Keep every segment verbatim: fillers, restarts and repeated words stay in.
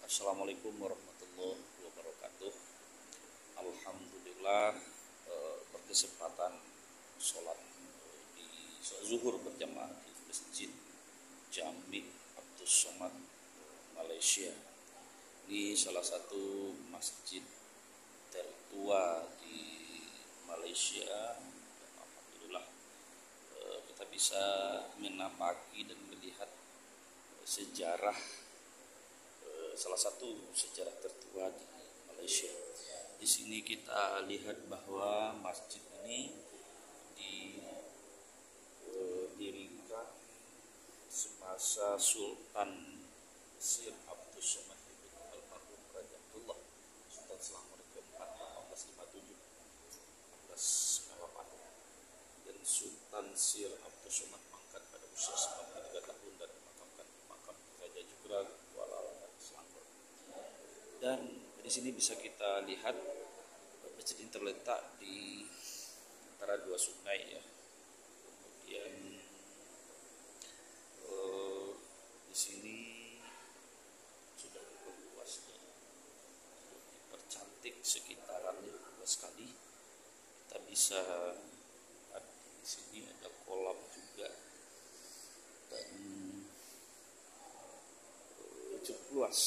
Assalamualaikum warahmatullahi wabarakatuh. Alhamdulillah, eh, berkesempatan sholat eh, di sholat zuhur berjamaah di Masjid Jami Abdus Somad Malaysia. Ini salah satu masjid tertua di Malaysia. Dan alhamdulillah eh, kita bisa menapaki dan melihat eh, sejarah salah satu sejarah tertua di Malaysia. Di sini kita lihat bahwa masjid ini didirikan semasa Sultan Sir Abdus Somad bin Almarhum Raja Abdullah Sultan Selangor keempat seribu empat ratus lima puluh tujuh sampai seribu empat ratus sembilan puluh delapan, dan Sultan Sir Abdus Somad mangkat pada usia sembilan puluh tiga tahun dan dimakamkan di makam Raja Jugra Kuala Selangor. Dan di sini bisa kita lihat masjid ini terletak di antara dua sungai ya. Kemudian eh, di sini sudah luas dan dipercantik sekitarannya luas sekali. Kita bisa lihat di sini ada kolam juga dan eh, cukup luas.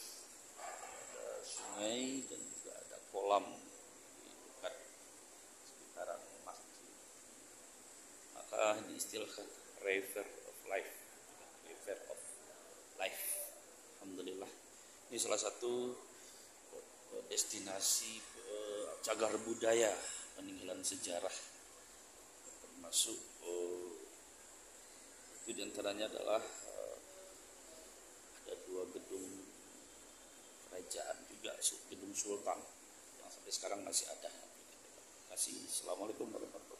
Sungai dan juga ada kolam di dekat sekitaran masjid. Maka diistilahkan river of life, river of life. Alhamdulillah, ini salah satu destinasi cagar budaya peninggalan sejarah, termasuk oh, itu diantaranya adalah uh, ada dua gedung kerajaan juga, gedung sultan yang sampai sekarang masih ada. Terima kasih. Assalamualaikum warahmatullahi wabarakatuh.